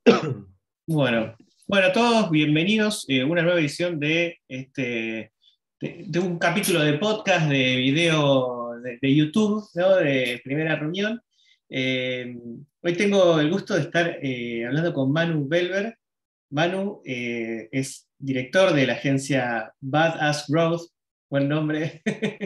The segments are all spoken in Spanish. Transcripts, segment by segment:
Bueno, bueno, todos bienvenidos a una nueva edición de un capítulo de podcast, de video de YouTube, ¿no? De Primera Reunión. Eh, Hoy tengo el gusto de estar hablando con Manu Belver. Manu es director de la agencia Badass Growth, buen nombre.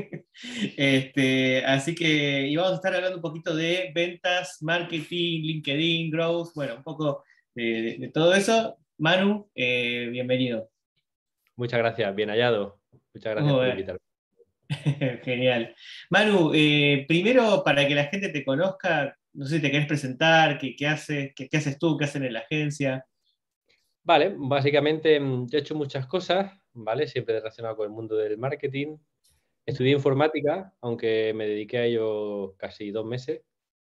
Así que y vamos a estar hablando un poquito de ventas, marketing, LinkedIn, growth, bueno, un poco de todo eso. Manu, bienvenido. Muchas gracias, bien hallado. Muchas gracias por Bueno, invitarme. genial. Manu, primero para que la gente te conozca, no sé si te querés presentar, qué haces, qué haces tú, qué hacen en la agencia. Vale, básicamente yo he hecho muchas cosas, ¿vale? Siempre relacionado con el mundo del marketing. Estudié informática, aunque me dediqué a ello casi 2 meses.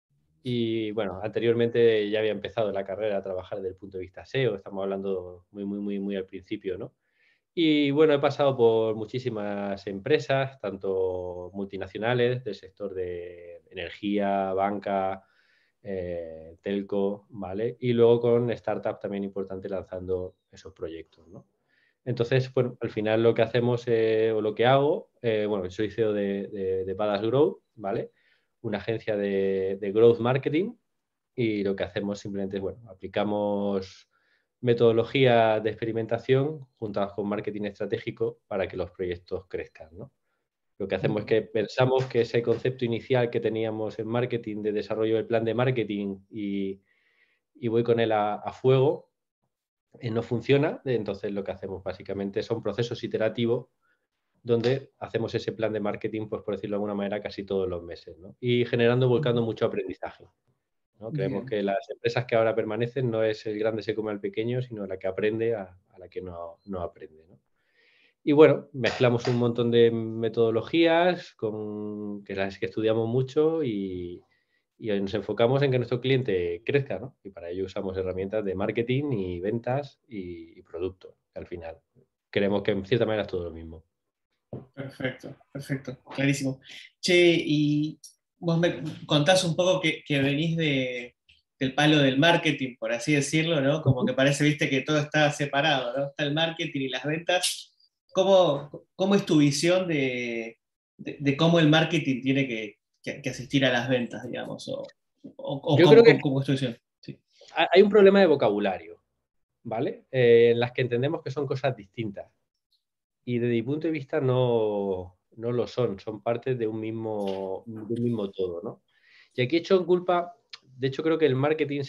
Y bueno, anteriormente ya había empezado la carrera a trabajar desde el punto de vista SEO, estamos hablando muy al principio, ¿no? Y bueno, he pasado por muchísimas empresas, tanto multinacionales del sector de energía, banca, telco, ¿vale? Y luego con startups también importante lanzando esos proyectos, ¿no? Entonces, bueno, al final lo que hacemos o lo que hago, bueno, soy CEO de Badass Growth, ¿vale? Una agencia de growth marketing y lo que hacemos simplemente es, bueno, aplicamos metodología de experimentación juntas con marketing estratégico para que los proyectos crezcan, ¿no? Lo que hacemos es que pensamos que ese concepto inicial que teníamos en marketing de desarrollo del plan de marketing y voy con él a fuego, no funciona. Entonces lo que hacemos básicamente son procesos iterativos donde hacemos ese plan de marketing, pues por decirlo de alguna manera, casi todos los meses, ¿no? Y generando, volcando mucho aprendizaje, ¿no? Creemos Bien. que las empresas que ahora permanecen no es el grande se come al pequeño, sino la que aprende a la que no aprende, ¿no? Y bueno, mezclamos un montón de metodologías que las que estudiamos mucho y nos enfocamos en que nuestro cliente crezca, ¿no? Y para ello usamos herramientas de marketing y ventas y producto, que al final creemos que en cierta manera es todo lo mismo. Perfecto, perfecto, clarísimo. Che, y vos me contás un poco que venís del palo del marketing, por así decirlo, ¿no? Como que parece, viste, que todo está separado, ¿no? Está el marketing y las ventas. ¿Cómo es tu visión de cómo el marketing tiene que asistir a las ventas, digamos? O Yo creo que cómo es tu visión? Sí. hay un problema de vocabulario, ¿vale? En las que entendemos que son cosas distintas. Y desde mi punto de vista no lo son parte de un mismo todo, ¿no? Y aquí he hecho en culpa, de hecho creo que el marketing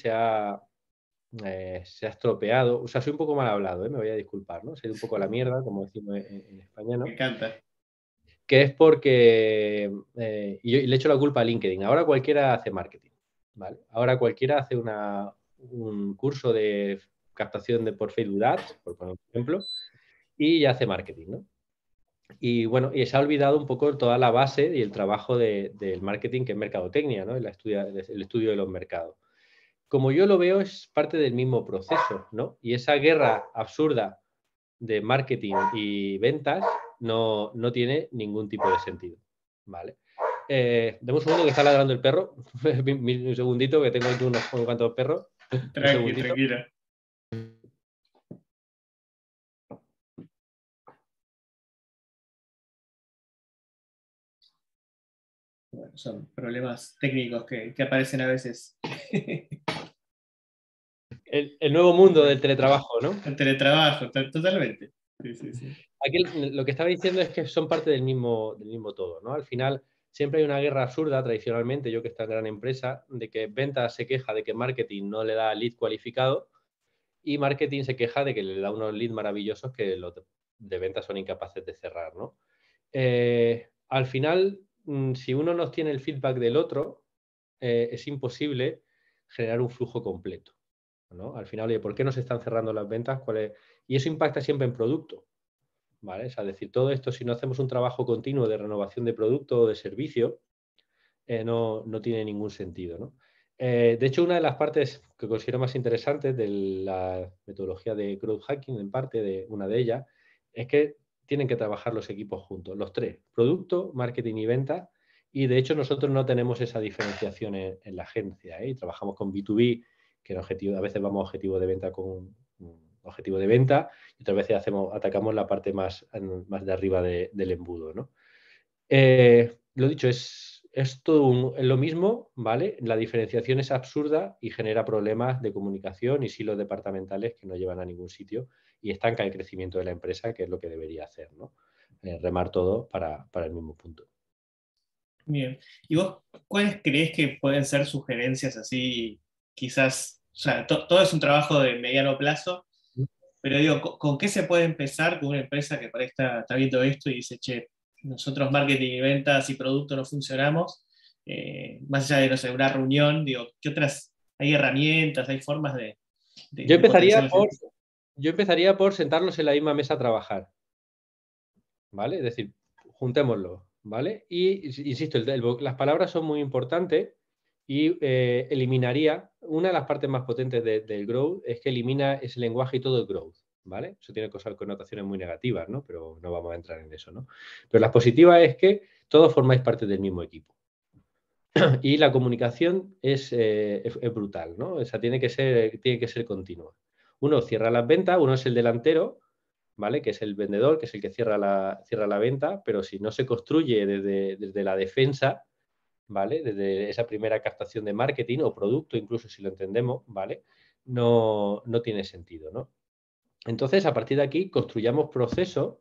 se ha estropeado, o sea, soy un poco mal hablado, me voy a disculpar, ¿no? Se ha ido un poco a la mierda, como decimos en España, Me ¿no? encanta. Que es porque, y le echo la culpa a LinkedIn, ahora cualquiera hace marketing, ¿vale? Ahora cualquiera hace un curso de captación por Facebook Ads, por poner un ejemplo, y ya hace marketing, ¿no? Y bueno, y se ha olvidado un poco toda la base y el trabajo del marketing, que es mercadotecnia, ¿no? El estudio de los mercados. Como yo lo veo, es parte del mismo proceso, ¿no? Y esa guerra absurda de marketing y ventas no tiene ningún tipo de sentido, ¿vale? Dame un segundo que está ladrando el perro. Un segundito que tengo aquí unos cuantos perros. Un Tranqui, segundito. tranquila. Bueno, son problemas técnicos que aparecen a veces. El nuevo mundo del teletrabajo, ¿no? El teletrabajo, totalmente. Sí, sí, sí. Aquí lo que estaba diciendo es que son parte del mismo todo, ¿no? Al final siempre hay una guerra absurda tradicionalmente, yo que estoy en gran empresa, de que ventas se queja de que marketing no le da lead cualificado y marketing se queja de que le da unos leads maravillosos que los de ventas son incapaces de cerrar, ¿no? Al final, si uno no tiene el feedback del otro, es imposible generar un flujo completo, ¿no? Al final, oye, ¿por qué no se están cerrando las ventas? Y eso impacta siempre en producto, ¿vale? Es decir, todo esto, si no hacemos un trabajo continuo de renovación de producto o de servicio, no tiene ningún sentido, ¿no? De hecho, una de las partes que considero más interesantes de la metodología de growth hacking, en parte de una de ellas, es que tienen que trabajar los equipos juntos, los tres, producto, marketing y venta. Y de hecho nosotros no tenemos esa diferenciación en la agencia, ¿eh? Y trabajamos con B2B que a veces vamos a objetivo de venta con objetivo de venta y otras veces atacamos la parte más de arriba del embudo, ¿no? Lo dicho, es todo es lo mismo, ¿vale? La diferenciación es absurda y genera problemas de comunicación y silos departamentales que no llevan a ningún sitio y estanca el crecimiento de la empresa, que es lo que debería hacer, ¿no? Remar todo para el mismo punto. Bien. ¿Y vos cuáles crees que pueden ser sugerencias así, quizás, o sea, todo es un trabajo de mediano plazo, pero digo, ¿con qué se puede empezar con una empresa que por ahí está viendo esto y dice, che, nosotros marketing y ventas y producto no funcionamos? Más allá de, no sé, una reunión, digo, ¿qué otras, hay herramientas, hay formas Yo de potenciar empezaría el por, servicio? yo empezaría por sentarlos en la misma mesa a trabajar, ¿vale? Es decir, juntémoslo, ¿vale? Y insisto, las palabras son muy importantes y eliminaría, una de las partes más potentes del growth es que elimina ese lenguaje y todo el growth, ¿vale? Eso tiene connotaciones muy negativas, ¿no? Pero no vamos a entrar en eso, ¿no? Pero las positivas es que todos formáis parte del mismo equipo. Y la comunicación es brutal, ¿no? O sea, tiene que ser continua. Uno cierra las ventas, uno es el delantero, ¿vale? Que es el vendedor, que es el que cierra la venta, pero si no se construye desde la defensa, ¿vale? Desde esa primera captación de marketing o producto, incluso si lo entendemos, ¿vale? No tiene sentido, ¿no? Entonces, a partir de aquí, construyamos procesos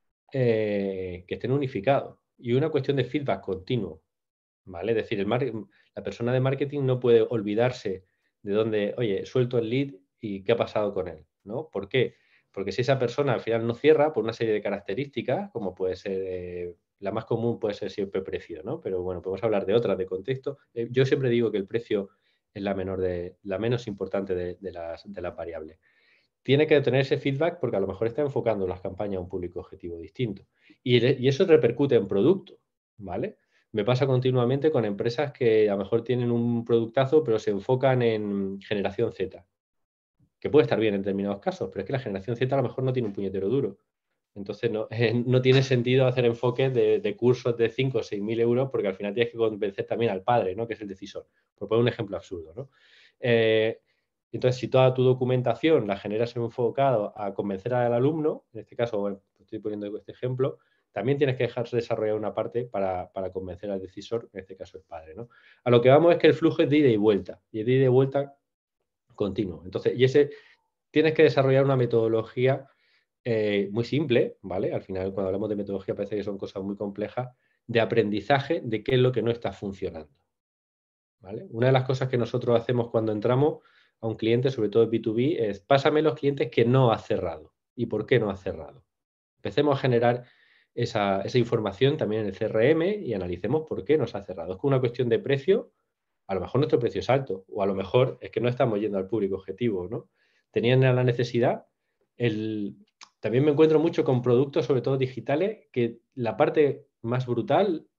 que estén unificados y una cuestión de feedback continuo, ¿vale? Es decir, la persona de marketing no puede olvidarse de dónde, oye, suelto el lead y qué ha pasado con él, ¿no? ¿Por qué? Porque si esa persona al final no cierra por una serie de características, como puede ser, la más común puede ser siempre precio, ¿no? Pero bueno, podemos hablar de otras, de contexto. Yo siempre digo que el precio es la menos importante de las variables. Tiene que tener ese feedback porque a lo mejor está enfocando las campañas a un público objetivo distinto. Y eso repercute en producto, ¿vale? Me pasa continuamente con empresas que a lo mejor tienen un productazo, pero se enfocan en generación Z, que puede estar bien en determinados casos, pero es que la generación Z a lo mejor no tiene un puñetero duro. Entonces no tiene sentido hacer enfoques de cursos de 5 o 6 mil euros porque al final tienes que convencer también al padre, ¿no? Que es el decisor. Por poner un ejemplo absurdo, ¿no? Entonces, si toda tu documentación la generas enfocado a convencer al alumno, en este caso, bueno, estoy poniendo este ejemplo, también tienes que dejar desarrollar una parte para convencer al decisor, en este caso el padre, ¿no? A lo que vamos es que el flujo es de ida y vuelta, y es de ida y vuelta continuo. Entonces, tienes que desarrollar una metodología muy simple, ¿vale? Al final, cuando hablamos de metodología parece que son cosas muy complejas, de aprendizaje de qué es lo que no está funcionando, ¿vale? Una de las cosas que nosotros hacemos cuando entramos a un cliente, sobre todo en B2B, es pásame los clientes que no ha cerrado y por qué no ha cerrado. Empecemos a generar esa información también en el CRM y analicemos por qué nos ha cerrado. Es que una cuestión de precio, a lo mejor nuestro precio es alto o a lo mejor es que no estamos yendo al público objetivo, ¿no? Tenían la necesidad. También me encuentro mucho con productos, sobre todo digitales, que la parte más brutal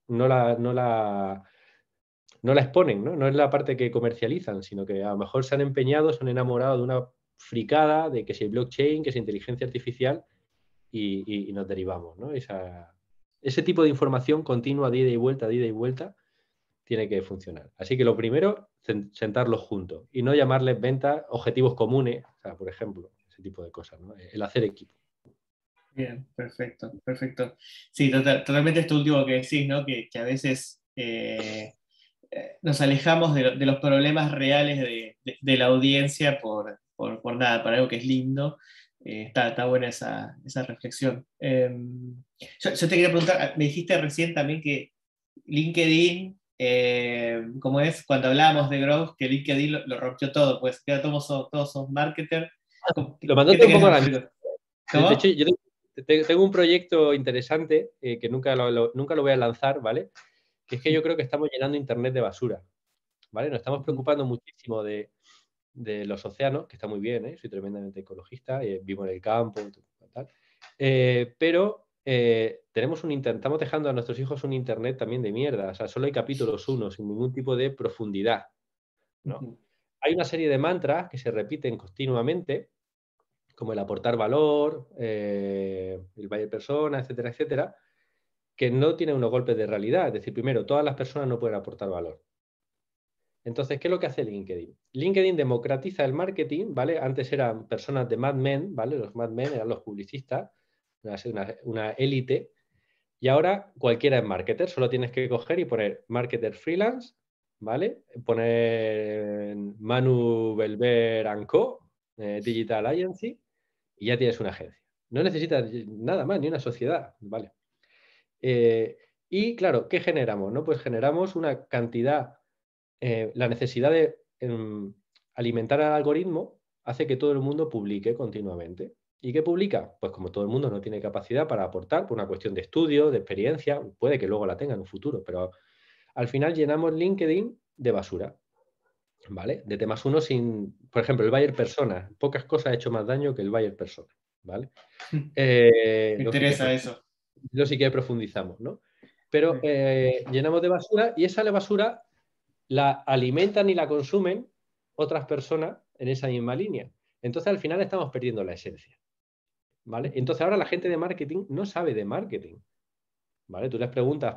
no la exponen, ¿no? No es la parte que comercializan, sino que a lo mejor se han empeñado, se han enamorado de una fricada de que si blockchain, que si inteligencia artificial y nos derivamos, ¿no? Ese tipo de información continua de ida y vuelta, tiene que funcionar. Así que lo primero, sentarlos juntos y no llamarles ventas, objetivos comunes, o sea, por ejemplo, ese tipo de cosas, ¿no? El hacer equipo. Bien, perfecto, perfecto. Sí, totalmente esto último que decís, ¿no? Que a veces nos alejamos de los problemas reales de la audiencia por nada, por algo que es lindo. Está buena esa reflexión. Yo te quería preguntar, me dijiste recién también que LinkedIn, como es, cuando hablábamos de growth, que LinkedIn lo rompió todo, pues que todos son marketers. Lo ¿Qué mandaste te un poco a querés la referir? mierda. De hecho, ¿Cómo? yo tengo un proyecto interesante que nunca lo voy a lanzar, ¿vale? Que es que yo creo que estamos llenando Internet de basura, ¿vale? Nos estamos preocupando muchísimo de los océanos, que está muy bien, ¿eh? Soy tremendamente ecologista, vivo en el campo, tal. Pero estamos dejando a nuestros hijos un Internet también de mierda. O sea, solo hay capítulos 1, sin ningún tipo de profundidad, ¿no? Ujú. Hay una serie de mantras que se repiten continuamente, como el aportar valor, el buyer persona, etcétera, etcétera, que no tienen unos golpes de realidad. Es decir, primero, todas las personas no pueden aportar valor. Entonces, ¿qué es lo que hace LinkedIn? LinkedIn democratiza el marketing, ¿vale? Antes eran personas de Mad Men, ¿vale? Los Mad Men eran los publicistas, una élite, y ahora cualquiera es marketer, solo tienes que coger y poner marketer freelance, ¿vale? Poner Manu Belver Co, Digital Agency, y ya tienes una agencia. No necesitas nada más, ni una sociedad, ¿vale? Y claro, ¿qué generamos? ¿No? Pues generamos una cantidad, la necesidad de alimentar al algoritmo hace que todo el mundo publique continuamente. ¿Y qué publica? Pues como todo el mundo no tiene capacidad para aportar por una cuestión de estudio, de experiencia, puede que luego la tenga en un futuro, pero al final llenamos LinkedIn de basura, ¿vale? De temas uno sin, por ejemplo, el buyer persona. Pocas cosas ha hecho más daño que el buyer persona, ¿vale? Me Luego sí que interesa eso. profundizamos, ¿no? Pero llenamos de basura y esa basura la alimentan y la consumen otras personas en esa misma línea. Entonces al final estamos perdiendo la esencia, ¿vale? Entonces ahora la gente de marketing no sabe de marketing, ¿vale? Tú les preguntas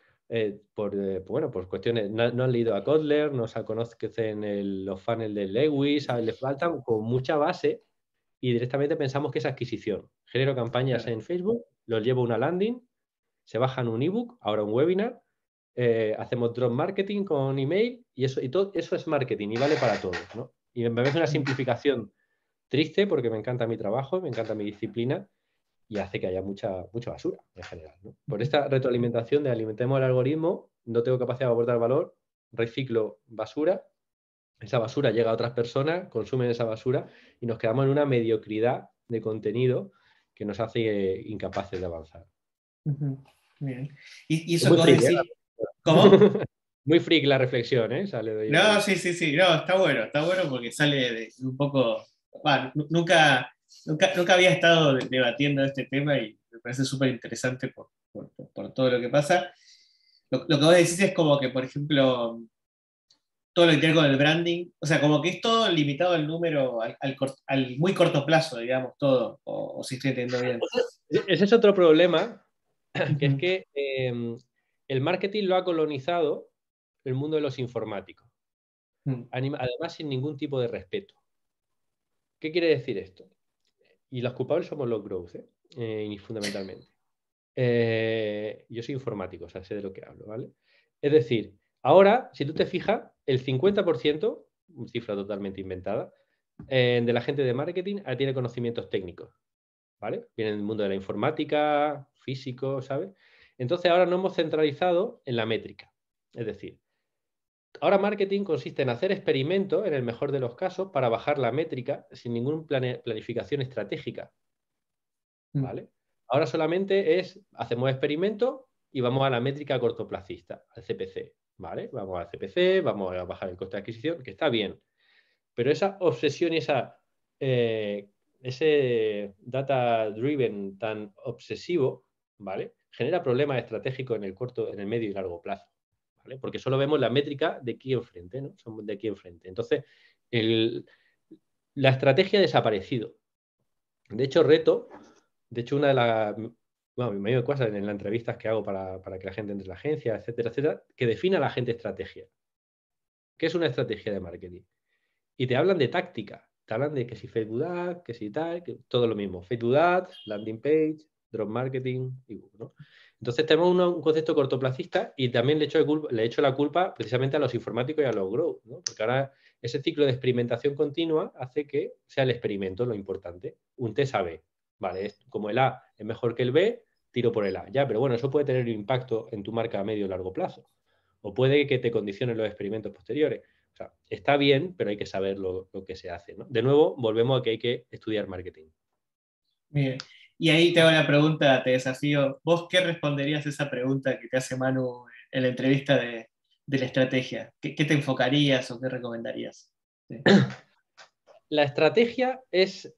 bueno, por cuestiones, no han leído a Kotler, no se conocen los funnels de Lewis, les faltan con mucha base y directamente pensamos que es adquisición. Genero campañas en Facebook, los llevo a una landing, se bajan un ebook, ahora un webinar, hacemos drop marketing con email y todo eso es marketing y vale para todos, ¿no? Y me parece una simplificación triste porque me encanta mi trabajo, me encanta mi disciplina y hace que haya mucha basura en general, ¿no? Por esta retroalimentación de alimentemos el algoritmo, no tengo capacidad de aportar valor, reciclo basura, esa basura llega a otras personas, consumen esa basura y nos quedamos en una mediocridad de contenido que nos hace incapaces de avanzar. Bien. Y Es eso muy que vos freak, decís, ¿cómo? muy freak la reflexión, ¿eh? Sale de ahí No, el... sí, sí, sí, no, está bueno porque sale de un poco, bueno, nunca había estado debatiendo este tema y me parece súper interesante por todo lo que pasa. Lo que vos decís es como que, por ejemplo, todo lo que tiene con el branding, o sea, como que es todo limitado al número, al muy corto plazo, digamos, todo, o si estoy entendiendo bien. Ese es otro problema, que es Ujú, que el marketing lo ha colonizado el mundo de los informáticos, ujú, además sin ningún tipo de respeto. ¿Qué quiere decir esto? Y los culpables somos los growth, fundamentalmente. Yo soy informático, o sea, sé de lo que hablo, ¿vale? Es decir, ahora, si tú te fijas, el 50%, cifra totalmente inventada, de la gente de marketing tiene conocimientos técnicos, ¿vale? Viene del mundo de la informática, físico, ¿sabes? Entonces ahora nos hemos centralizado en la métrica. Es decir, ahora marketing consiste en hacer experimentos, en el mejor de los casos, para bajar la métrica sin ninguna planificación estratégica, ujú. ¿vale? Ahora solamente hacemos experimentos y vamos a la métrica cortoplacista, al CPC, ¿vale? Vamos al CPC, vamos a bajar el coste de adquisición, que está bien. Pero esa obsesión y ese data driven tan obsesivo, ¿vale? Genera problemas estratégicos en el corto, en el medio y largo plazo, ¿vale? Porque solo vemos la métrica de aquí enfrente, ¿no? Somos de aquí enfrente. Entonces, la estrategia ha desaparecido. De hecho, una de las, bueno, me dio cosas en las entrevistas que hago para que la gente entre en la agencia, etcétera, etcétera, que defina a la gente estrategia. ¿Qué es una estrategia de marketing? Y te hablan de táctica, te hablan de que si Facebook Ads, que si tal, que todo lo mismo. Facebook Ads, landing page, drop marketing, ¿no? Entonces tenemos un concepto cortoplacista y también le echo la culpa precisamente a los informáticos y a los growth, ¿no? Porque ahora ese ciclo de experimentación continua hace que sea el experimento lo importante. Un test A/B, ¿vale? Como el A es mejor que el B, tiro por el A. Ya, pero bueno, eso puede tener un impacto en tu marca a medio o largo plazo. O puede que te condicionen los experimentos posteriores. O sea, está bien, pero hay que saber lo que se hace, ¿no? De nuevo, volvemos a que hay que estudiar marketing. Bien. Y ahí te hago una pregunta, te desafío. ¿Vos qué responderías a esa pregunta que te hace Manu en la entrevista de la estrategia? ¿Qué te enfocarías o qué recomendarías? Sí. La estrategia es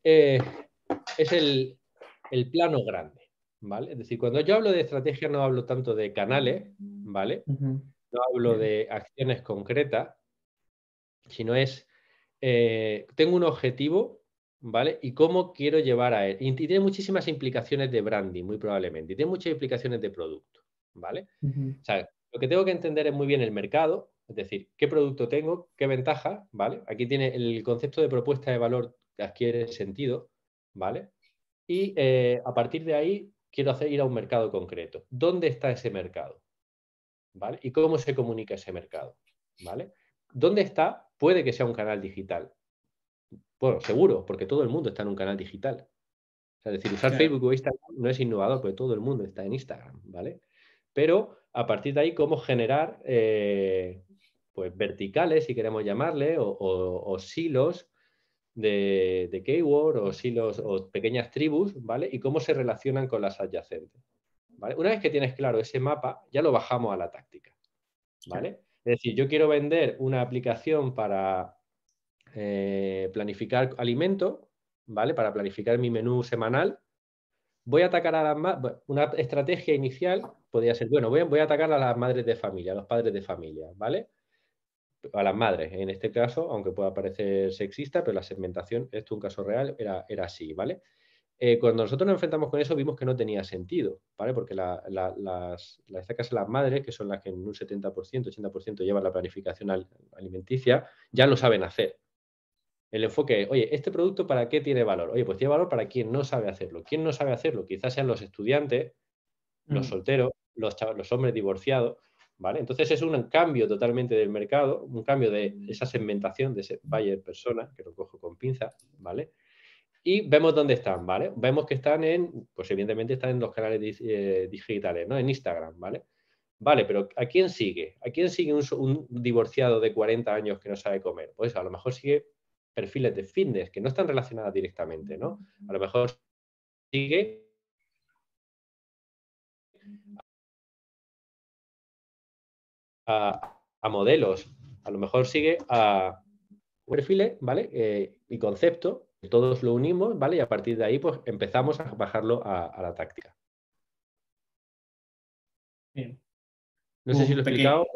el plano grande, ¿vale? Es decir, cuando yo hablo de estrategia no hablo tanto de canales, ¿vale? Ujú. No hablo Bien. de acciones concretas, sino tengo un objetivo, ¿vale? Y cómo quiero llevar a él. Y tiene muchísimas implicaciones de branding, muy probablemente. Y tiene muchas implicaciones de producto, ¿vale? Ujú. O sea, lo que tengo que entender es muy bien el mercado, Es decir, ¿qué producto tengo? ¿Qué ventaja? ¿Vale? Aquí tiene el concepto de propuesta de valor que adquiere sentido, ¿vale? Y a partir de ahí quiero ir a un mercado concreto. ¿Dónde está ese mercado? ¿Vale? ¿Y cómo se comunica ese mercado? ¿Vale? ¿Dónde está? Puede que sea un canal digital. Bueno, seguro, porque todo el mundo está en un canal digital. O sea, es decir, usar Claro, Facebook o Instagram no es innovador, porque todo el mundo está en Instagram, ¿vale? Pero a partir de ahí, cómo generar pues verticales, si queremos llamarle, o silos de keyword, o silos o pequeñas tribus, ¿vale? Y cómo se relacionan con las adyacentes, ¿vale? Una vez que tienes claro ese mapa, ya lo bajamos a la táctica, claro. ¿vale? Es decir, yo quiero vender una aplicación para planificar alimentos, ¿vale? Para planificar mi menú semanal. Voy a atacar a las una estrategia inicial podría ser, bueno, voy a atacar a las madres de familia, a los padres de familia, ¿vale? A las madres, en este caso, aunque pueda parecer sexista, pero la segmentación, esto es un caso real, era así, ¿vale? Cuando nosotros nos enfrentamos con eso, vimos que no tenía sentido, ¿vale? Porque las madres, que son las que en un 70%, 80% llevan la planificación alimenticia, ya lo saben hacer. El enfoque es, oye, ¿este producto para qué tiene valor? Oye, pues tiene valor para quien no sabe hacerlo. ¿Quién no sabe hacerlo? Quizás sean los estudiantes, los Mm, solteros, los hombres divorciados, ¿vale? Entonces es un cambio totalmente del mercado, un cambio de esa segmentación de ese buyer persona, que lo cojo con pinzas, ¿vale? Y vemos dónde están, ¿vale? Vemos que están pues evidentemente están en los canales digitales, ¿no? En Instagram, ¿vale? Vale, pero ¿a quién sigue? ¿A quién sigue un divorciado de 40 años que no sabe comer? Pues a lo mejor sigue perfiles de fitness que no están relacionadas directamente, ¿no? A lo mejor sigue a modelos, a lo mejor sigue a perfiles, ¿vale? Y conceptos, todos lo unimos, ¿vale? Y a partir de ahí, pues empezamos a bajarlo a la táctica. bien. No sé si lo he explicado.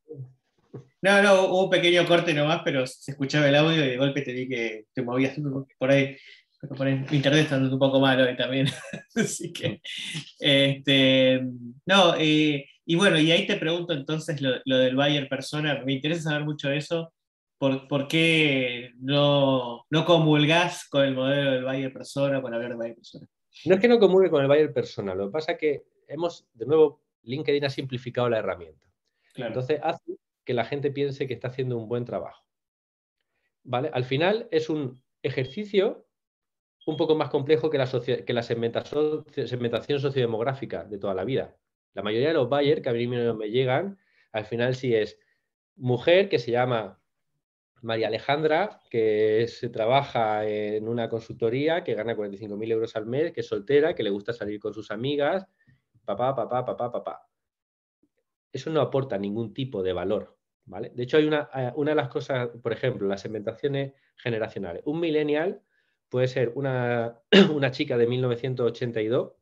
No, no, hubo un pequeño corte nomás, pero se escuchaba el audio y de golpe te vi que te movías por ahí. Pero por ahí mi internet está andando un poco mal hoy también. Así que, este, no, y bueno, y ahí te pregunto entonces lo del buyer persona. Me interesa saber mucho de eso. ¿Por qué no comulgás con el modelo del buyer persona, con hablar de buyer persona? No es que no comulgue con el buyer personal, lo que pasa es que de nuevo, LinkedIn ha simplificado la herramienta. Claro. Entonces hace que la gente piense que está haciendo un buen trabajo. ¿Vale? Al final es un ejercicio un poco más complejo que la segmentación sociodemográfica de toda la vida. La mayoría de los buyers que a mí me llegan, al final sí es mujer que se llama María Alejandra, que trabaja en una consultoría, que gana 45.000 euros al mes, que es soltera, que le gusta salir con sus amigas, papá, papá, papá, papá. Eso no aporta ningún tipo de valor, ¿vale? De hecho, hay una de las cosas, por ejemplo, las segmentaciones generacionales. Un millennial puede ser una chica de 1982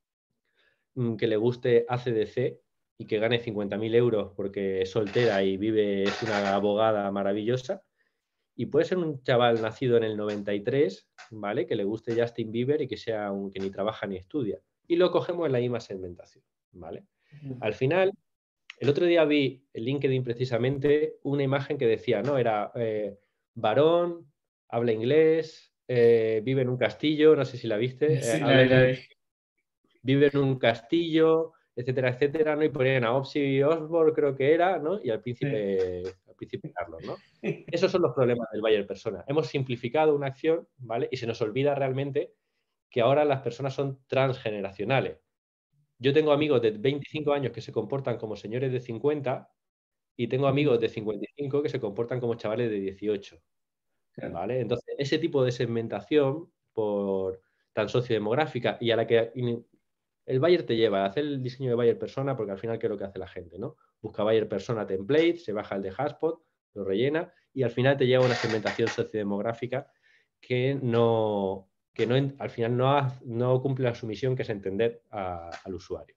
que le guste ACDC y que gane 50.000 euros porque es soltera y es una abogada maravillosa. Y puede ser un chaval nacido en el 93, ¿vale? Que le guste Justin Bieber y que sea que ni trabaja ni estudia. Y lo cogemos en la misma segmentación, ¿vale? Al final, el otro día vi en LinkedIn precisamente una imagen que decía, ¿no? Era varón, habla inglés, vive en un castillo, no sé si la viste, Sí, la vi. vive en un castillo, etcétera, etcétera, ¿no? Y ponían a Ozzy Osbourne, creo que era, ¿no? Y Sí. al príncipe Carlos, ¿no? Esos son los problemas del buyer persona. Hemos simplificado una acción, ¿vale? Y se nos olvida realmente que ahora las personas son transgeneracionales. Yo tengo amigos de 25 años que se comportan como señores de 50 y tengo amigos de 55 que se comportan como chavales de 18, Claro. ¿vale? Entonces, ese tipo de segmentación por tan sociodemográfica y a la que el buyer te lleva a hacer el diseño de buyer persona, porque al final, ¿qué es lo que hace la gente, no? Busca buyer persona template, se baja el de Haspot, lo rellena y al final te lleva a una segmentación sociodemográfica que al final no cumple la su misión, que es entender al usuario.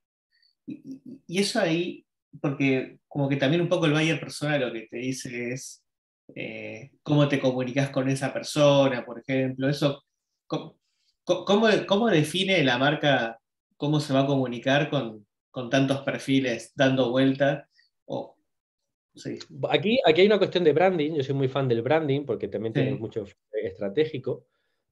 Y eso ahí, porque como que también un poco el buyer persona lo que te dice es cómo te comunicas con esa persona, por ejemplo. Eso, ¿cómo define la marca cómo se va a comunicar con tantos perfiles dando vueltas? O, Sí, Aquí hay una cuestión de branding. Yo soy muy fan del branding porque también tiene sí. mucho estratégico.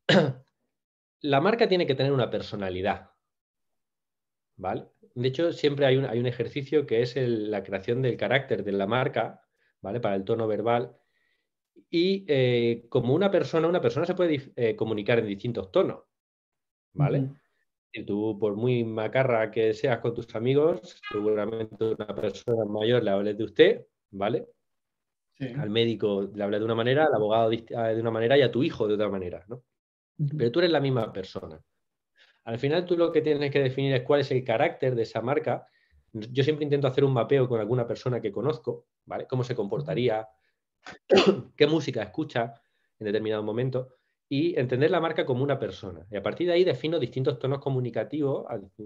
La marca tiene que tener una personalidad, ¿vale? De hecho, siempre hay un ejercicio que es la creación del carácter de la marca, ¿vale? Para el tono verbal. Y como una persona se puede comunicar en distintos tonos, ¿vale? Ujú, Y tú, por muy macarra que seas con tus amigos, seguramente a una persona mayor le hables de usted, ¿vale? sí. Al médico le hablas de una manera, al abogado de una manera y a tu hijo de otra manera, ¿no? Ujú, Pero tú eres la misma persona. Al final tú lo que tienes que definir es cuál es el carácter de esa marca. Yo siempre intento hacer un mapeo con alguna persona que conozco, ¿vale? Cómo se ujú. comportaría, qué música escucha en determinado momento y entender la marca como una persona. Y a partir de ahí defino distintos tonos comunicativos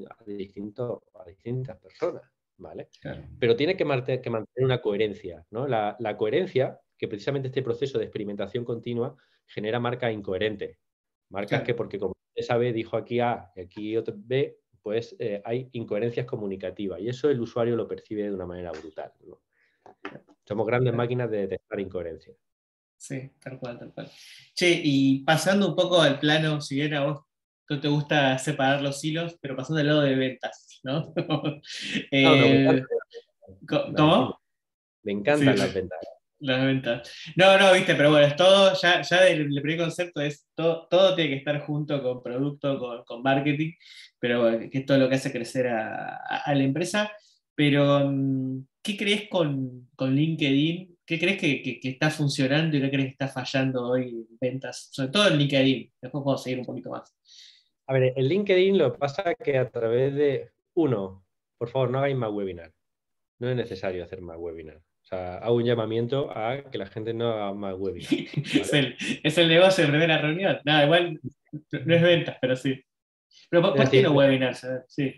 a distintas personas, ¿vale? Claro, Pero tiene que mantener una coherencia, ¿no? La coherencia, que precisamente este proceso de experimentación continua genera marcas incoherentes. Marcas que claro. porque como usted sabe, dijo aquí A y aquí otro B, pues hay incoherencias comunicativas y eso el usuario lo percibe de una manera brutal, ¿no? Somos grandes Claro. máquinas de detectar incoherencias. Sí, tal cual, tal cual. Che, y pasando un poco al plano, si bien a vos no te gusta separar los hilos, pero pasando al lado de ventas, ¿no? No, no, me encanta. Eh, Valentín, ¿Cómo? me Sí, encantan las sí, ventas. las ventas. No, no, viste, pero bueno, es todo, ya el primer concepto es todo tiene que estar junto con producto, con marketing, pero bueno, que es todo lo que hace crecer a la empresa. Pero, ¿qué crees con LinkedIn? ¿Qué crees que está funcionando y qué crees que está fallando hoy en ventas? Sobre todo en LinkedIn. Después podemos seguir un poquito más. A ver, en LinkedIn lo que pasa es que a través de, uno, por favor, no hagáis más webinars. No es necesario hacer más webinars. O sea, hago un llamamiento a que la gente no haga más webinars, Es ¿vale? es el negocio de primera reunión. Nada, igual no es ventas, pero sí. Pero Es ¿por qué no decir, webinars? A ver, sí,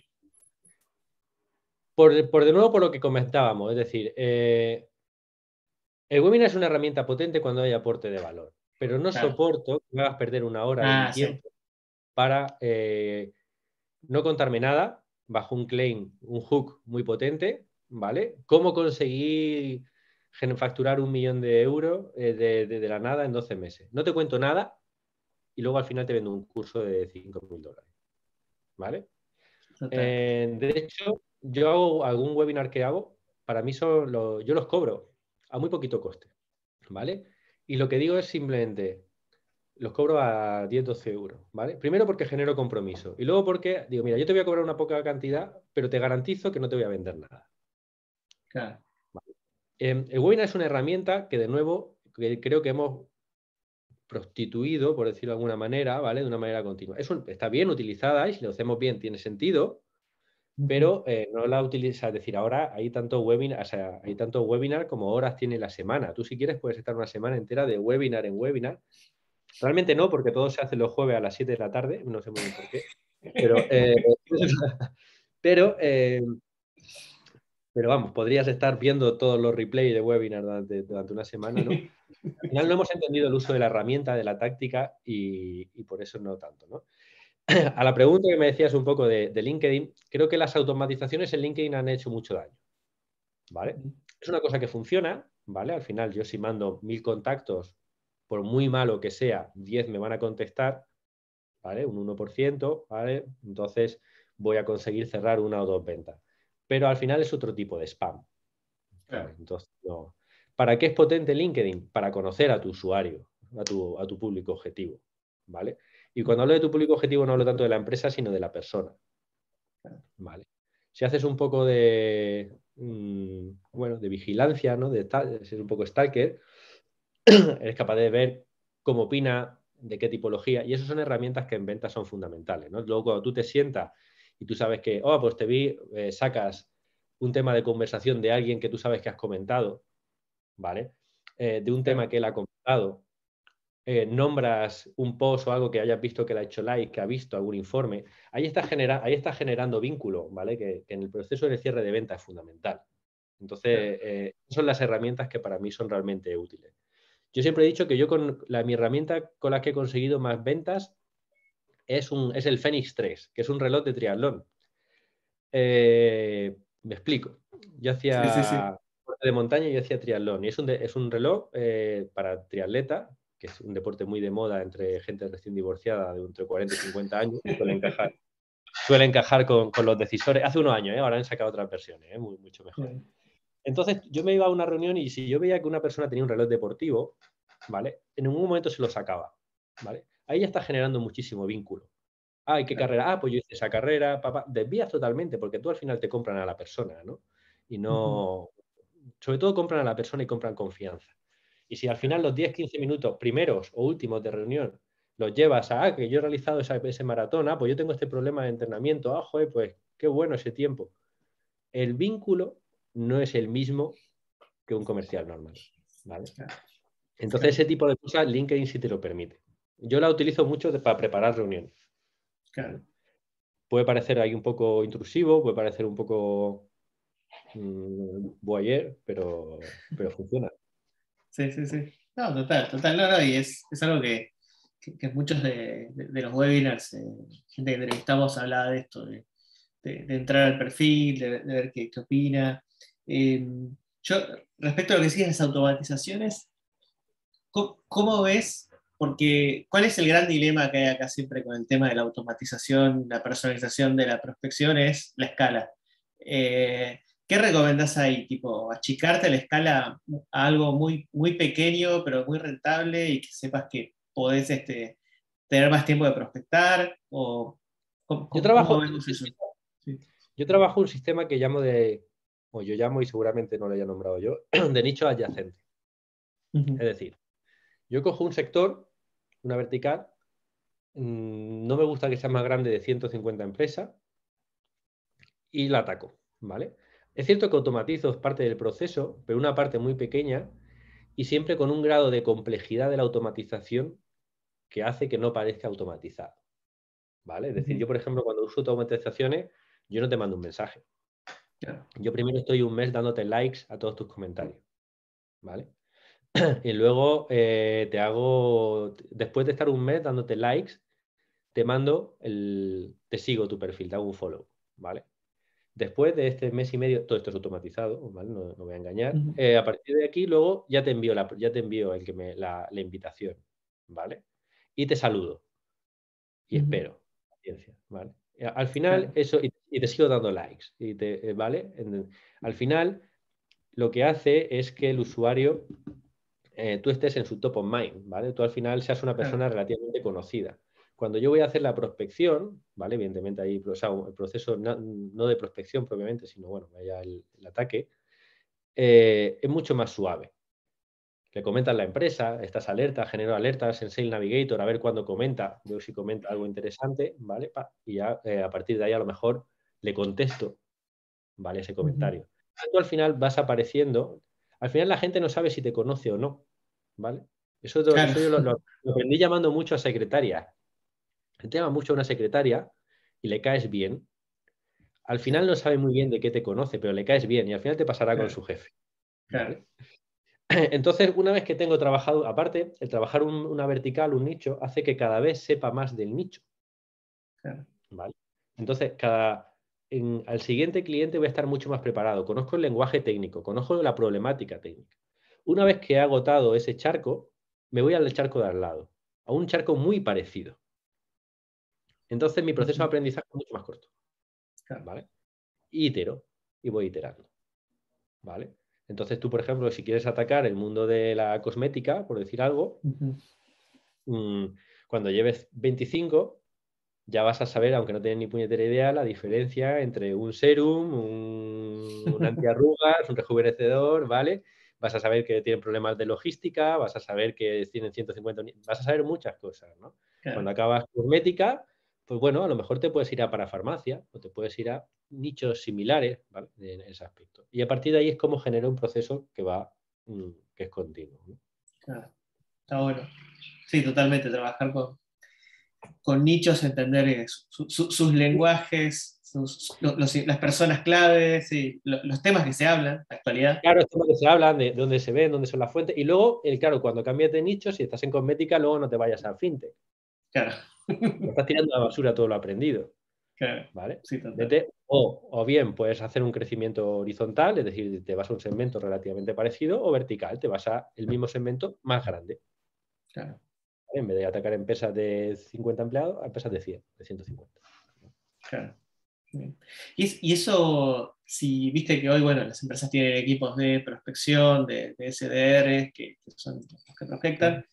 por de nuevo por lo que comentábamos, es decir, el webinar es una herramienta potente cuando hay aporte de valor, pero no claro. soporto que me hagas perder una hora de mi Ah, sí, tiempo para no contarme nada bajo un claim, un hook muy potente, ¿vale? ¿Cómo conseguir facturar 1 millón de euros de la nada en 12 meses? No te cuento nada y luego al final te vendo un curso de 5.000 dólares, ¿vale? total. De hecho, yo hago algún webinar que hago, para mí yo los cobro a muy poquito coste, ¿vale? Y lo que digo es simplemente, los cobro a 10 12 euros, ¿vale? Primero porque genero compromiso y luego porque digo, mira, yo te voy a cobrar una poca cantidad, pero te garantizo que no te voy a vender nada. Claro. El webinar es una herramienta que, de nuevo, que creo que hemos prostituido, por decirlo de alguna manera, ¿vale? De una manera continua. Está bien utilizada y si lo hacemos bien tiene sentido, Ujú. pero no la utilizas. Es decir, ahora hay tanto webinar, o sea, hay tanto webinar como horas tiene la semana. Tú, si quieres, puedes estar una semana entera de webinar en webinar. Realmente no, porque todo se hace los jueves a las 7 de la tarde, no sé muy bien por qué. Pero, pero, eh, pero vamos, podrías estar viendo todos los replays de webinar durante una semana, ¿no? Al final no hemos entendido el uso de la herramienta, de la táctica y por eso no tanto, ¿no? A la pregunta que me decías un poco de LinkedIn, creo que las automatizaciones en LinkedIn han hecho mucho daño, ¿vale? Es una cosa que funciona, ¿vale? Al final yo, si mando 1000 contactos, por muy malo que sea, 10 me van a contestar, ¿vale? Un 1%, ¿vale? Entonces voy a conseguir cerrar una o dos ventas. Pero al final es otro tipo de spam, ¿vale? Claro. Entonces, no. ¿Para qué es potente LinkedIn? Para conocer a tu usuario, a tu público objetivo, ¿vale? Y cuando hablo de tu público objetivo no hablo tanto de la empresa, sino de la persona, ¿vale? Si haces un poco de, bueno, de vigilancia, ¿no? De ser un poco stalker, eres capaz de ver cómo opina, de qué tipología, y esas son herramientas que en ventas son fundamentales, ¿no? Luego, cuando tú te sientas y tú sabes que, oh, pues te vi, sacas un tema de conversación de alguien que tú sabes que has comentado, ¿vale? De un tema Claro. que él ha comentado, nombras un post o algo que hayas visto que le ha hecho like, que ha visto algún informe, ahí está generando vínculo, ¿vale? Que en el proceso de cierre de venta es fundamental. Claro. Entonces, son las herramientas que para mí son realmente útiles. Yo siempre he dicho que yo mi herramienta con la que he conseguido más ventas es el Fenix 3, que es un reloj de triatlón. Me explico. Yo Sí, sí, hacía sí. de montaña y yo hacía triatlón. Y es un reloj para triatleta, que es un deporte muy de moda entre gente recién divorciada de entre 40 y 50 años. Suele encajar con los decisores. Hace unos años, ahora han sacado otras versiones, mucho mejor. Entonces, yo me iba a una reunión y si yo veía que una persona tenía un reloj deportivo, ¿vale? En ningún momento se lo sacaba, ¿vale? Ahí ya está generando muchísimo vínculo. ¿Y qué carrera? Pues yo hice esa carrera, papá. Desvías totalmente, porque tú al final te compran a la persona, ¿no? Y no... Sobre todo compran a la persona y compran confianza. Y si al final los 10, 15 minutos primeros o últimos de reunión los llevas a, que yo he realizado ese maratón, pues yo tengo este problema de entrenamiento, joder, pues qué bueno ese tiempo. El vínculo no es el mismo que un comercial normal, ¿vale? Entonces ese tipo de cosas LinkedIn sí te lo permite. Yo la utilizo mucho para preparar reuniones. Claro. Puede parecer ahí un poco intrusivo, puede parecer un poco voyeur, pero funciona. Sí. No, total. No, y es algo que muchos de los webinars, gente que entrevistamos hablaba de esto, de entrar al perfil, de ver qué opina. Yo, respecto a lo que siguen las automatizaciones, ¿cómo ves? Porque, ¿cuál es el gran dilema que hay acá siempre con el tema de la automatización, la personalización de la prospección? Es la escala. ¿Qué recomendás ahí? Tipo, achicarte la escala a algo muy pequeño, pero muy rentable y que sepas que podés tener más tiempo de prospectar? ¿O Yo cómo trabajo, vemos eso? Sí. yo trabajo un sistema que llamo o yo llamo y seguramente no lo haya nombrado yo, de nicho adyacente. Es decir, yo cojo un sector, una vertical, no me gusta que sea más grande de 150 empresas y la ataco, ¿vale? Es cierto que automatizo parte del proceso, pero una parte muy pequeña y siempre con un grado de complejidad de la automatización que hace que no parezca automatizado, ¿vale? Es decir, yo, por ejemplo, cuando uso automatizaciones, yo no te mando un mensaje. Claro. Yo primero estoy un mes dándote likes a todos tus comentarios, ¿vale? Y luego después de estar un mes dándote likes, te sigo tu perfil, te hago un follow, ¿vale? Después de este mes y medio, todo esto es automatizado, ¿vale? No voy a engañar. A partir de aquí, luego ya te envío la invitación, ¿vale? Y te saludo y espero, paciencia, ¿vale? Al final, Claro. eso, y te sigo dando likes, ¿vale? Al final, lo que hace es que el usuario, tú estés en su top of mind, ¿vale? Tú al final seas una persona relativamente conocida. Cuando yo voy a hacer la prospección, ¿vale? Evidentemente ahí, o sea, el proceso no de prospección propiamente, sino, bueno, vaya el ataque, es mucho más suave. Le comentas la empresa, estás alerta, genero alertas en Sales Navigator a ver cuándo comenta, veo si comenta algo interesante, ¿vale? Y ya a partir de ahí a lo mejor le contesto, ¿vale? Ese comentario. Tú al final vas apareciendo, al final la gente no sabe si te conoce o no, ¿vale? Eso yo lo aprendí llamando mucho a secretarias. Te llama mucho a una secretaria y le caes bien. Al final no sabe muy bien de qué te conoce, pero le caes bien y al final te pasará con su jefe, ¿vale? Entonces, una vez que tengo trabajado, aparte, el trabajar una vertical, un nicho, hace que cada vez sepa más del nicho, ¿vale? Entonces, al siguiente cliente voy a estar mucho más preparado. Conozco el lenguaje técnico, conozco la problemática técnica. Una vez que he agotado ese charco, me voy al charco de al lado, a un charco muy parecido. Entonces, mi proceso de aprendizaje es mucho más corto, ¿vale? Y itero, y voy iterando, ¿vale? Entonces, tú, por ejemplo, si quieres atacar el mundo de la cosmética, por decir algo, cuando lleves 25, ya vas a saber, aunque no tienes ni puñetera idea, la diferencia entre un serum, un antiarrugas, un rejuvenecedor, ¿vale? Vas a saber que tienen problemas de logística, vas a saber que tienen 150, vas a saber muchas cosas, ¿no? Cuando acabas cosmética, pues bueno, a lo mejor te puedes ir a parafarmacia o te puedes ir a nichos similares, ¿vale? En ese aspecto. Y a partir de ahí es como genera un proceso que es continuo, ¿no? Claro. Está bueno. Sí, totalmente. Trabajar con nichos, entender sus lenguajes, las personas claves, sí, los temas que se hablan, la actualidad. Claro, esto es lo que se habla, de dónde se ven, dónde son las fuentes. Y luego, claro, cuando cambias de nicho, si estás en cosmética, luego no te vayas a fintech. Claro. No estás tirando a la basura todo lo aprendido. Claro. ¿Vale? Sí, total. Vete O bien puedes hacer un crecimiento horizontal, es decir, te vas a un segmento relativamente parecido, o vertical, te vas a el mismo segmento más grande. Claro. En vez de atacar empresas de 50 empleados, a empresas de 100, de 150. Claro. Bien. Y eso, si viste que hoy, bueno, las empresas tienen equipos de prospección, de SDR, que son los que prospectan.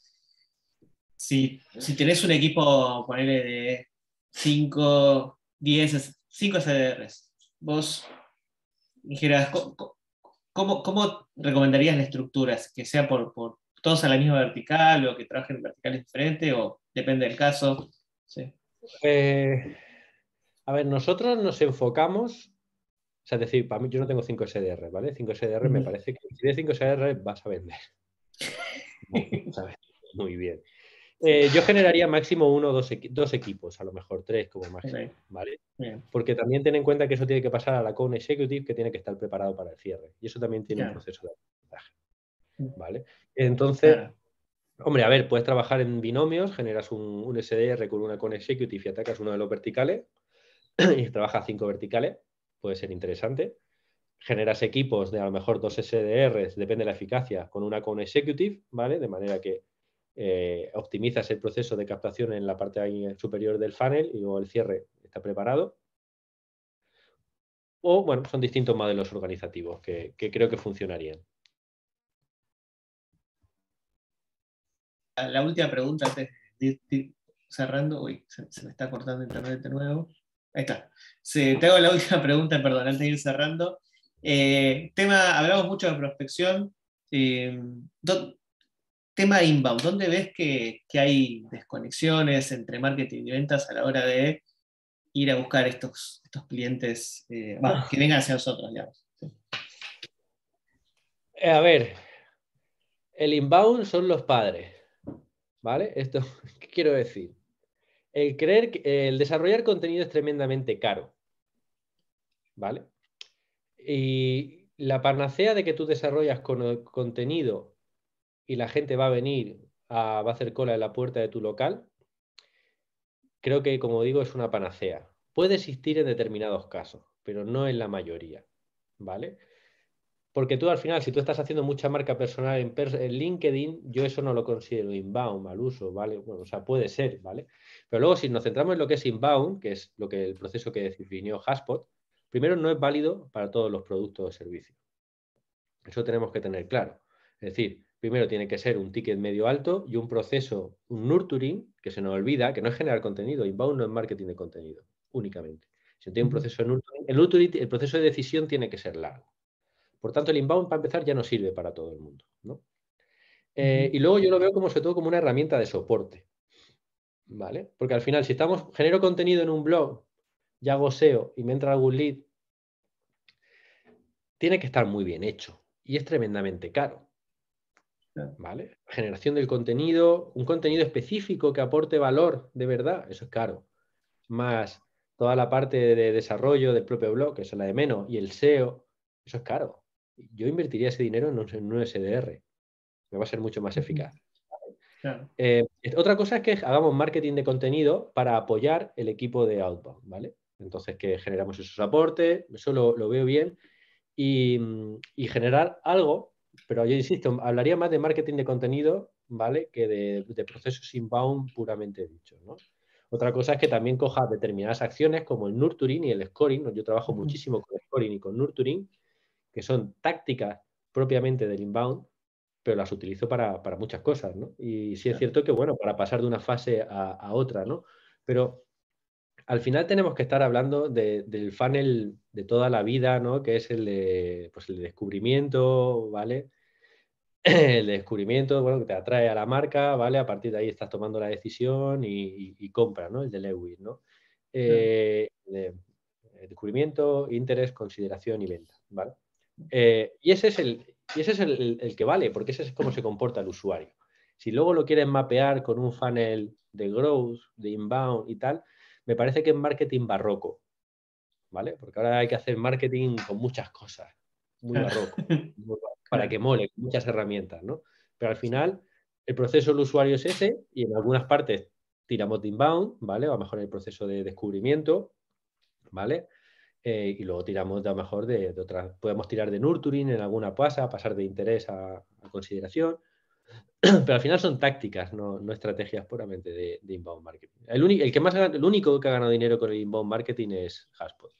Si tenés un equipo, ponele de 5, 10, 5 SDRs, vos dijeras, ¿cómo recomendarías la estructura? ¿Que sea por todos a la misma vertical o que trabajen en verticales diferentes o depende del caso? Sí. A ver, nosotros nos enfocamos, o sea, es decir, para mí yo no tengo 5 SDR, ¿vale? 5 SDR me Ujú. parece que si tienes 5 SDR vas a vender. ¿Sabes? Muy bien. Yo generaría máximo uno o dos equipos, a lo mejor tres como Ok, máximo, ¿vale? bien, Porque también ten en cuenta que eso tiene que pasar a la Account Executive que tiene que estar preparado para el cierre. Y eso también tiene un claro. proceso de aprendizaje, ¿vale? Entonces, Claro. hombre, a ver, puedes trabajar en binomios, generas un SDR con una Account Executive y atacas uno de los verticales y trabajas 5 verticales, puede ser interesante. Generas equipos de a lo mejor 2 SDRs, depende de la eficacia, con una Account Executive, ¿vale? De manera que optimizas el proceso de captación en la parte ahí superior del funnel y luego el cierre está preparado. O, bueno, son distintos modelos organizativos que creo que funcionarían. La última pregunta antes de ir cerrando. Uy, se me está cortando internet de nuevo. Ahí está. Te hago la última pregunta, perdón, antes de ir cerrando. Hablamos mucho de prospección. eh, do- Tema inbound, ¿dónde ves que hay desconexiones entre marketing y ventas a la hora de ir a buscar estos clientes que vengan hacia nosotros, digamos? Sí. A ver, el inbound son los padres, ¿vale? Esto, ¿qué quiero decir? El desarrollar contenido es tremendamente caro, ¿vale? Y la panacea de que tú desarrollas contenido y la gente va a venir, va a hacer cola en la puerta de tu local, creo que, como digo, es una panacea. Puede existir en determinados casos, pero no en la mayoría, ¿vale? Porque tú al final, si tú estás haciendo mucha marca personal en LinkedIn, yo eso no lo considero inbound, mal uso, ¿vale? Bueno, o sea, puede ser, ¿vale? Pero luego, si nos centramos en lo que es inbound, que es el proceso que definió HubSpot, primero no es válido para todos los productos o servicios. Eso tenemos que tener claro. Es decir, primero tiene que ser un ticket medio alto y un proceso, un nurturing, que se nos olvida, que no es generar contenido. Inbound no es marketing de contenido, únicamente. Si no tiene un proceso de nurturing, el proceso de decisión tiene que ser largo. Por tanto, el inbound, para empezar, ya no sirve para todo el mundo, ¿no? Y luego yo lo veo como, sobre todo, como una herramienta de soporte, ¿vale? Porque al final, si genero contenido en un blog, ya hago SEO y me entra algún lead, tiene que estar muy bien hecho y es tremendamente caro, Claro. ¿vale? Generación del contenido, un contenido específico que aporte valor de verdad, eso es caro. Más toda la parte de desarrollo del propio blog, que es la de menos, y el SEO, eso es caro. Yo invertiría ese dinero en un SDR, me va a ser mucho más eficaz. Claro. Otra cosa es que hagamos marketing de contenido para apoyar el equipo de outbound, ¿vale? Entonces, que generamos esos aportes, eso lo veo bien, y generar algo, pero yo insisto, hablaría más de marketing de contenido, ¿vale? Que de procesos inbound puramente dichos, ¿no? Otra cosa es que también coja determinadas acciones como el nurturing y el scoring, ¿no? Yo trabajo muchísimo con scoring y con nurturing, que son tácticas propiamente del inbound, pero las utilizo para muchas cosas, ¿no? Y sí es Claro. cierto que, bueno, para pasar de una fase a otra, ¿no? Pero al final tenemos que estar hablando del funnel de toda la vida, ¿no? Que es pues el descubrimiento, ¿vale? El descubrimiento, bueno, que te atrae a la marca, ¿vale? A partir de ahí estás tomando la decisión y compra, ¿no? El de Lewis, ¿no? Claro. Descubrimiento, interés, consideración y venta, ¿vale? Y ese es el que vale, porque ese es cómo se comporta el usuario. Si luego lo quieres mapear con un funnel de growth, de inbound y tal, me parece que es marketing barroco, ¿vale? Porque ahora hay que hacer marketing con muchas cosas, muy Claro. barroco, para Claro. que mole, con muchas herramientas, ¿no? Pero al Sí. final, el proceso del usuario es ese y en algunas partes tiramos de inbound, ¿vale? O a lo mejor el proceso de descubrimiento, ¿vale? y luego tiramos de a lo mejor de otras. Podemos tirar de nurturing en alguna pasar de interés a consideración. Pero al final son tácticas, no estrategias puramente de inbound marketing. El único que ha ganado dinero con el inbound marketing es HubSpot.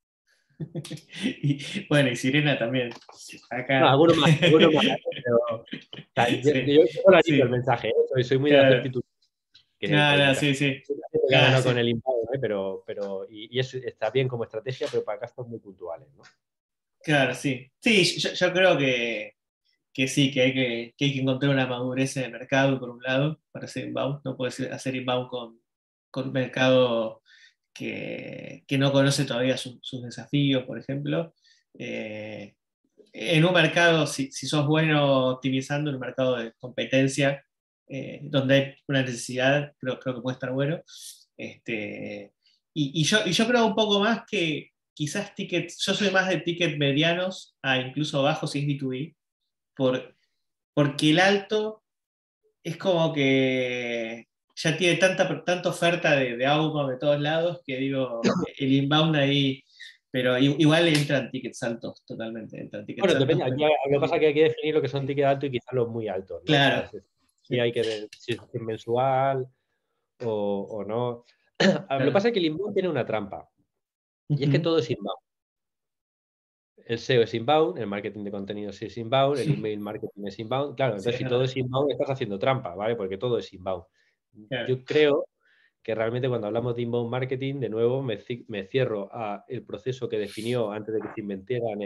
Y, bueno, y Sirena también. No, Acá. alguno más, pero, o sea, Sí, yo clarito el sí, mensaje, ¿eh? Soy muy de hacer claro. titular, que No, no, casi sí, sí. que ha Ah, ganado sí. con el inbound, ¿eh? Y eso está bien como estrategia, pero para casos muy puntuales, ¿no? Claro, sí. Sí, yo creo que sí, que hay que encontrar una madurez en el mercado, por un lado, para hacer inbound. No puedes hacer inbound con un mercado que no conoce todavía sus desafíos, por ejemplo. Eh, en un mercado, si sos bueno optimizando en un mercado de competencia, donde hay una necesidad, creo que puede estar bueno. Este, y yo creo un poco más que quizás tickets, yo soy más de tickets medianos a incluso bajos si es B2B, por, porque el alto es como que ya tiene tanta oferta de outbound de todos lados que digo, el inbound ahí, pero igual entran tickets altos, totalmente, entran tickets Bueno, altos, depende. pero Lo que pasa es que hay que definir lo que son sí, tickets altos y quizás los muy altos, ¿no? O sea, claro, si sí. hay que ver si es mensual o no. Lo que Claro. pasa es que el inbound tiene una trampa, y es que Ujú. todo es inbound. El SEO es inbound, el marketing de contenidos es inbound, el email marketing es inbound. Claro, Sí, entonces es si todo verdad. es inbound estás haciendo trampa, ¿vale? Porque todo es inbound. Claro. Yo creo que realmente cuando hablamos de inbound marketing, de nuevo me cierro a el proceso que definió antes de que se inventaran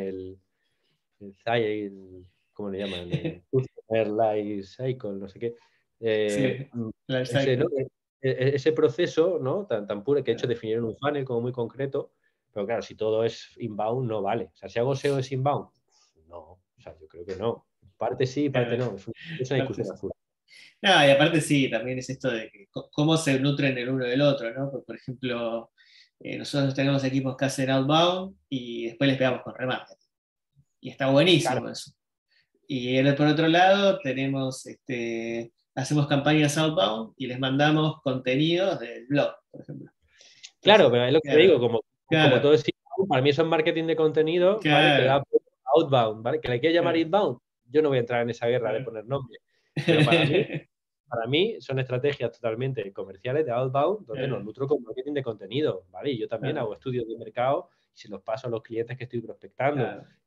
¿cómo le llaman? El Customer Life Cycle, no sé qué. Sí, life Ese, ¿no? cycle. Ese proceso, ¿no? Tan puro que de hecho definieron un funnel como muy concreto, pero claro, si todo es inbound no vale. O sea, si hago SEO es inbound, no, o sea, yo creo que no. Parte sí, parte Claro. no. Es una discusión azul. No, y aparte sí, también es esto de que cómo se nutren el uno del otro, ¿no? Porque, por ejemplo, nosotros tenemos equipos que hacen outbound y después les pegamos con remarketing. Y está Claro, buenísimo eso. Y por otro lado, hacemos campañas outbound y les mandamos contenidos del blog, por ejemplo. claro, Entonces, pero es lo que te digo, claro, como claro, todo es inbound, para mí eso es marketing de contenido, ¿vale? claro, Pegado outbound, ¿vale? Que le quiere llamar claro, inbound, yo no voy a entrar en esa guerra de claro. poner nombre. Pero para mí son estrategias totalmente comerciales de outbound, donde nos Claro, nutro con marketing de contenido, ¿vale? Y yo también claro, hago estudios de mercado y se los paso a los clientes que estoy prospectando. claro.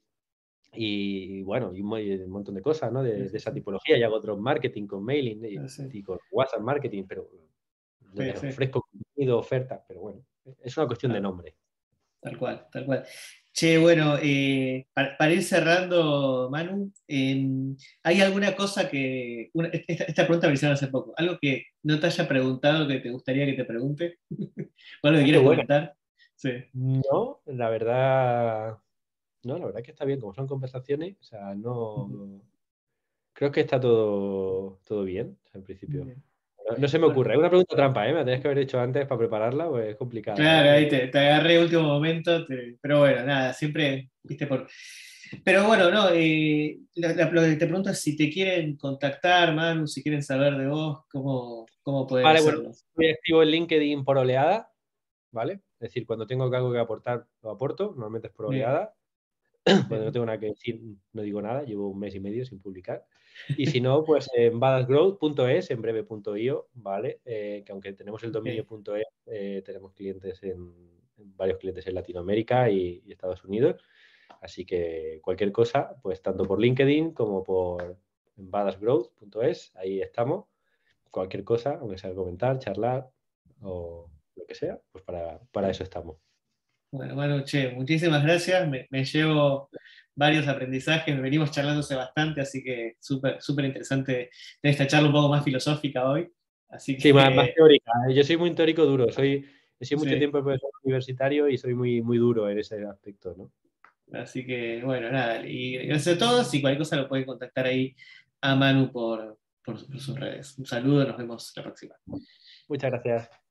Y bueno, y un montón de cosas, ¿no? Sí, De sí, esa sí. tipología. Y hago otro marketing con mailing Sí, sí, y con WhatsApp marketing, pero sí, les sí. ofrezco contenido, ofertas, pero bueno, es una cuestión de Claro. nombre. Tal cual, tal cual. Che, bueno, para ir cerrando, Manu, ¿hay alguna cosa esta pregunta me hicieron hace poco, algo que no te haya preguntado que te gustaría que te pregunte? ¿O algo que Ah, qué quieras buena. comentar? Sí. No, la verdad que está bien, como son conversaciones, o sea, Ujú. no, creo que está todo bien, o sea, en principio. Bien. No se me Bueno, ocurre. Es una pregunta trampa, ¿eh? Me la tenías que haber hecho antes para prepararla, pues es complicada, claro, ¿eh? ahí te agarré último momento, pero bueno, nada, siempre, viste, Pero bueno, no, lo que te pregunto es si te quieren contactar, Manu, si quieren saber de vos, cómo pueden Vale, bueno, hacerlo. estoy activo en LinkedIn por oleada, ¿vale? Es decir, cuando tengo algo que aportar, lo aporto, normalmente es por Bien, oleada. Cuando no bien. tengo nada que decir, no digo nada, llevo un mes y medio sin publicar. Y si no, pues en badassgrowth.es, en breve.io, ¿vale? Que aunque tenemos el Ok. dominio.es, tenemos clientes varios clientes en Latinoamérica y Estados Unidos. Así que cualquier cosa, pues tanto por LinkedIn como por badassgrowth.es, ahí estamos. Cualquier cosa, aunque sea comentar, charlar o lo que sea, pues para eso estamos. Bueno, Manu, che, muchísimas gracias. Me llevo varios aprendizajes, venimos charlándose bastante, así que súper, súper interesante esta charla un poco más filosófica hoy. Así Sí, más que, teórica. Yo soy muy teórico duro. He sido mucho sí, tiempo profesor universitario y soy muy, muy duro en ese aspecto, ¿no? así que, bueno, nada. Y gracias a todos y cualquier cosa lo pueden contactar ahí a Manu por sus redes. Un saludo, nos vemos la próxima. Muchas gracias.